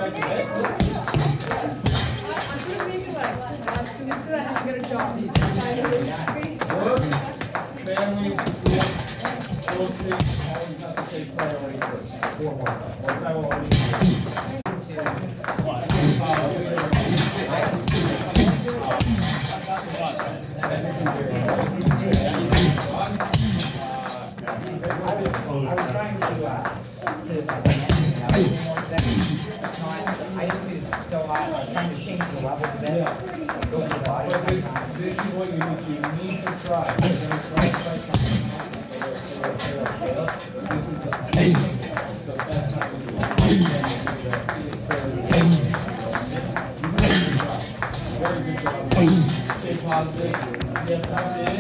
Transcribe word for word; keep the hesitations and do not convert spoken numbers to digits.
back to bed. Work, family, school, those things always have to take priority first. Four more times. One time will always be I was trying to, uh, to, uh, I used to, so I was trying to change the level of it, go to the body. But this, this is what you need, you need to try. You're gonna try, try, try. This is the, the best time to do it. Very good job. Stay positive. Yes, I'm